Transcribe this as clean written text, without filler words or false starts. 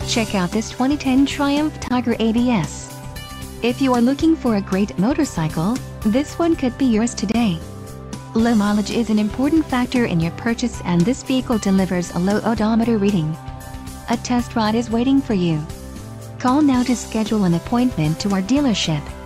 Check out this 2010 Triumph Tiger ADS. If you are looking for a great motorcycle, this one could be yours today. Low mileage is an important factor in your purchase, and this vehicle delivers a low odometer reading. A test ride is waiting for you. Call now to schedule an appointment to our dealership.